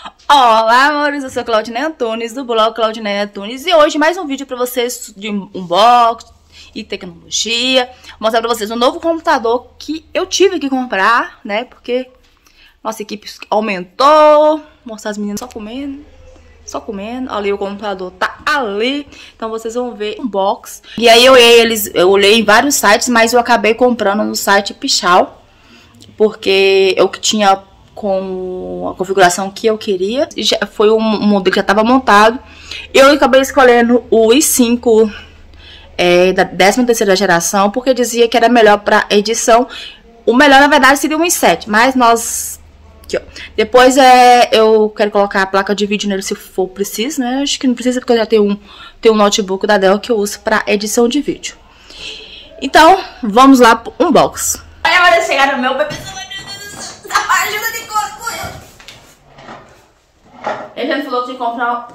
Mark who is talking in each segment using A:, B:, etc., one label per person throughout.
A: Olá, amores, eu sou a Claudinei Antunes, do blog Claudinei Antunes. E hoje mais um vídeo pra vocês de unboxing e tecnologia. Vou mostrar pra vocês um novo computador que eu tive que comprar, né? Porque nossa equipe aumentou. Vou mostrar as meninas só comendo. Ali o computador tá ali. Então vocês vão ver um unboxing. E aí eu olhei em vários sites, mas eu acabei comprando no site Pichau. Porque eu que tinha com a configuração que eu queria. Já foi um modelo que já estava montado. Eu acabei escolhendo o i5 da 13ª geração, porque dizia que era melhor para edição. O melhor, na verdade, seria o i7, mas nós... Aqui, ó. Depois eu quero colocar a placa de vídeo nele se for preciso, né? Acho que não precisa, porque eu já tenho um notebook da Dell que eu uso para edição de vídeo. Então, vamos lá pro unboxing. Olha, vai chegar no meu bebê. Ajuda de coisa. Ele já falou que tinha que comprar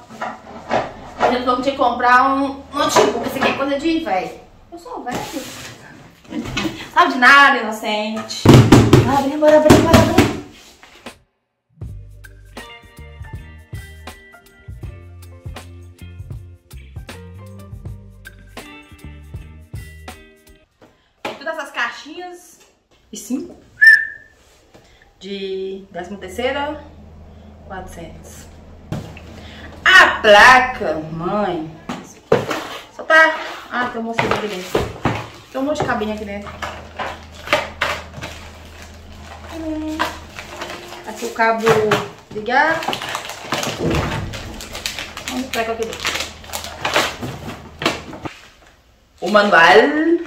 A: um notebook. Isso aqui é coisa de velho. Eu sou velho. Sabe de nada, inocente. Bora. Todas essas caixinhas. E 5. De 13ª, 400. A placa, mãe. Só tá... Ah, tem um monte aqui dentro. Tem um monte de cabinha aqui dentro. Aqui o cabo ligar. Vamos pegar aqui dentro. O manual.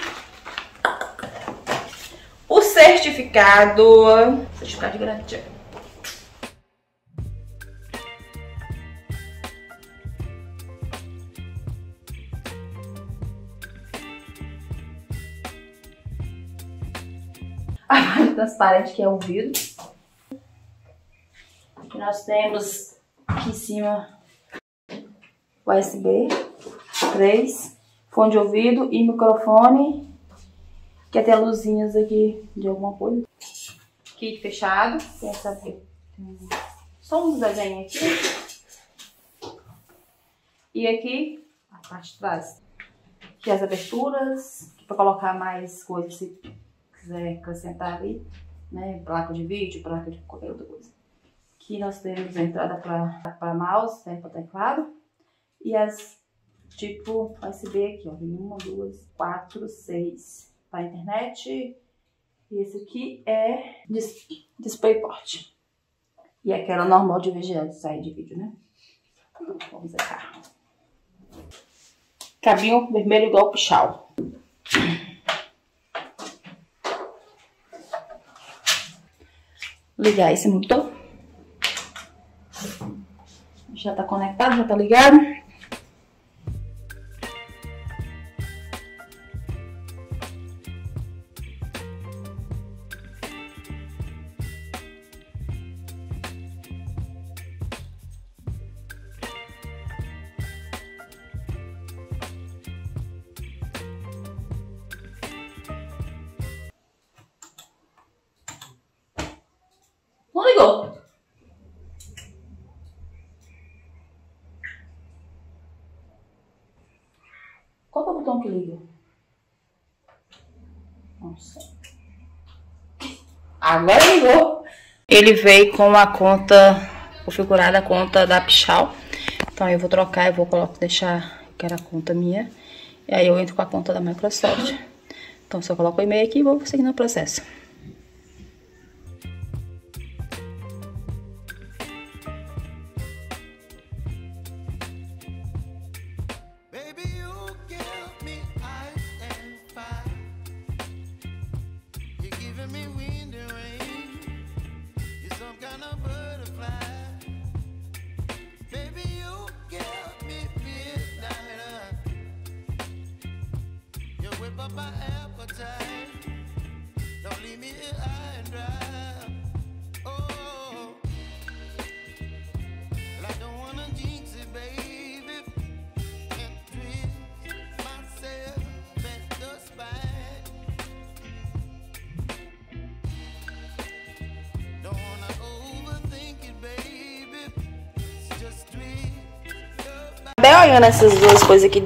A: O certificado de garantia. A parte transparente, que é o vidro. Aqui nós temos aqui em cima USB 3, fone de ouvido e microfone. Quer ter luzinhas aqui de alguma coisa. Kit fechado. Tem essa aqui. Só uns desenhos aqui. E aqui, a parte de trás. Aqui as aberturas. Aqui para colocar mais coisas se quiser acrescentar ali. Né? Placa de vídeo, placa de qualquer outra coisa. Aqui nós temos a entrada para mouse, né? Para teclado. E as tipo USB aqui, ó. 1, 2, 4, 6. Para a internet. E esse aqui é DisplayPort. E aquela normal de VGA, de sair de vídeo, né? Vamos zerar. Cabinho vermelho igual o Pichau. Ligar esse motor. Já tá conectado, já tá ligado. Não ligou. Qual é o botão que liga? Nossa. Agora ligou. Ele veio com a conta configurada, a conta da Pichau. Então eu vou trocar, eu vou deixar que era a conta minha. E aí eu entro com a conta da Microsoft. Então só coloco o e-mail aqui e vou seguir no processo.
B: My appetite. Don't leave
A: Bem olhando essas duas coisas aqui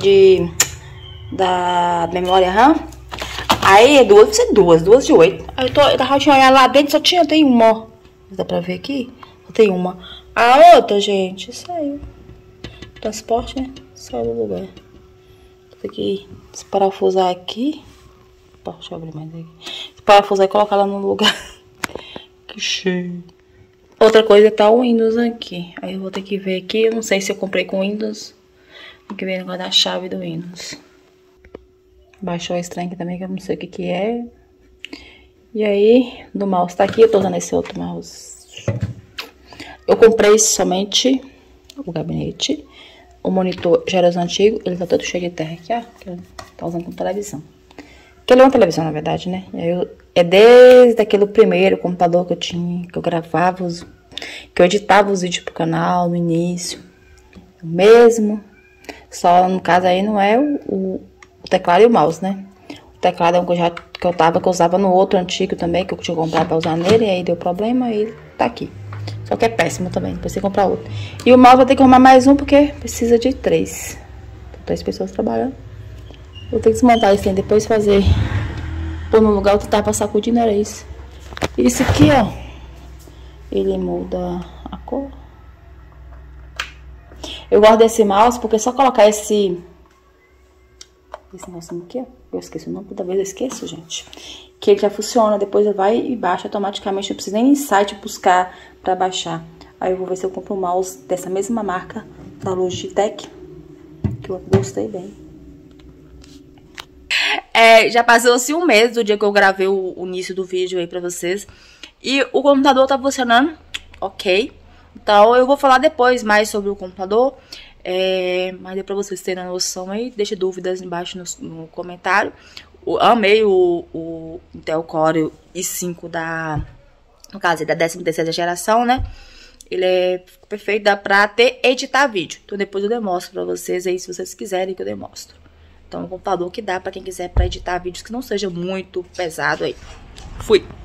A: da memória RAM. Aí é duas de 8. Aí eu tava de olhar lá dentro, tem uma, ó. Dá pra ver aqui? Só tem uma. A outra, gente, saiu. Transporte, né? Saiu do lugar. Tem que desparafusar aqui. Deixa eu abrir mais aqui. Desparafusar e colocar ela no lugar. Que cheio. Outra coisa tá o Windows aqui. Aí eu vou ter que ver aqui. Eu não sei se eu comprei com Windows. Tem que ver o negócio da chave do Windows. Baixou esse trem aqui também, que eu não sei o que que é. E aí, do mouse tá aqui. Eu tô usando esse outro mouse. Eu comprei somente o gabinete. O monitor já era antigo. Ele tá todo cheio de terra aqui, ó. Que eu tô usando como televisão. Que ele é uma televisão, na verdade, né? E aí é desde aquele primeiro computador que eu tinha. Que eu gravava que eu editava os vídeos pro canal no início. O mesmo. Só, no caso aí, não é o teclado e o mouse, né? O teclado é um que eu usava no outro antigo também, que eu tinha comprado pra usar nele, e aí deu problema, e tá aqui. Só que é péssimo também, depois você comprar outro. E o mouse vai ter que arrumar mais um, porque precisa de 3. 3 pessoas trabalhando. Vou ter que desmontar isso aí, depois fazer, pôr no lugar, eu tentar pra sacudindo, era isso. E isso aqui, ó, ele muda a cor. Eu gosto desse mouse, porque é só colocar esse negocinho aqui, ó. Eu esqueci o nome, toda vez eu esqueço, gente. Que ele já funciona, depois vai e baixa automaticamente. Não precisa nem ir em site buscar pra baixar. Aí eu vou ver se eu compro um mouse dessa mesma marca, da Logitech, que eu gostei bem. Já passou-se um mês do dia que eu gravei o início do vídeo aí pra vocês. E o computador tá funcionando, ok. Então eu vou falar depois mais sobre o computador. Mas é pra vocês terem a noção aí. Deixe dúvidas embaixo no comentário. Amei o Intel Core i5 no caso, da 13ª geração, né? Ele é perfeito, dá pra editar vídeo. Então depois eu demonstro pra vocês aí, se vocês quiserem que eu demonstro. Então é um computador que dá pra quem quiser pra editar vídeos que não seja muito pesado aí. Fui!